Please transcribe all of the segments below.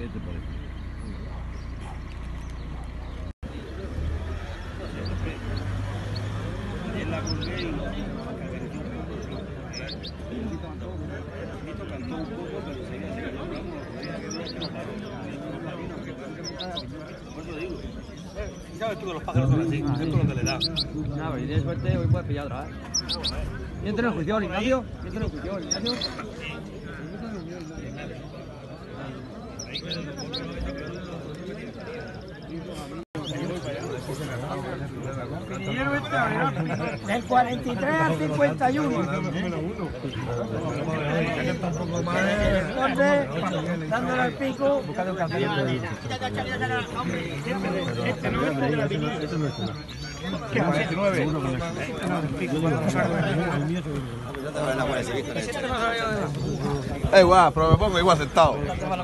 ¿Qué te parece? Ayer la colgué y cantó un poco, pero seguía se cayó. Por eso digo. ¿Sabes tú que los pájaros son así? Esto es lo que le da. Nada, y tienes suerte, hoy puedes pillar otra vez. ¿Quién tiene el juicio, Ignacio? ¿Quién tiene el juicio, Ignacio? Del 43 al 51. Entonces, dándole al pico. Igual, pero me pongo igual sentado.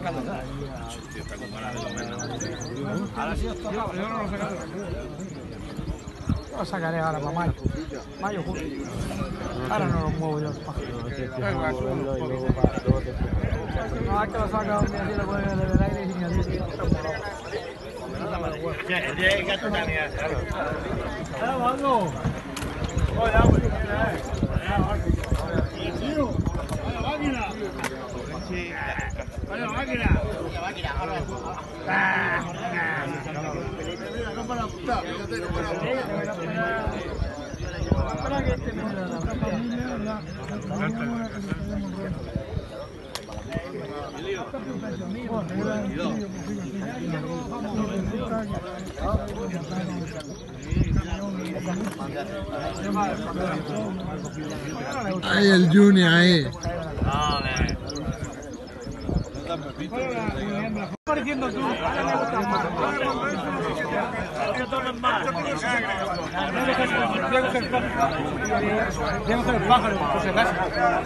Lo sacaré ahora para mayo. Mayo, julio. Ahora no lo muevo yo. No, es que lo saca un día así, lo pone en el aire y ni así. ¡Vamos! Ahí el Junior ahí. Pareciendo tú. Tengo que el pájaro, por si acaso.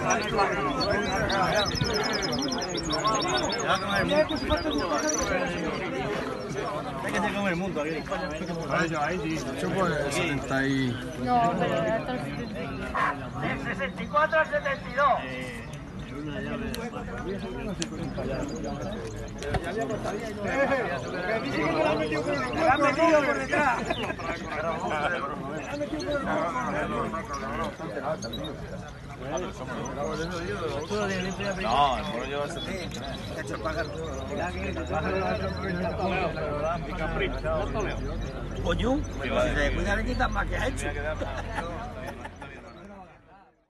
Hay que se come el mundo aquí. Ahí sí. 70 y... No, del 64 al 72. Por detrás. No, el moro lleva 70. Coño, si te cuida le quitas más que ha hecho.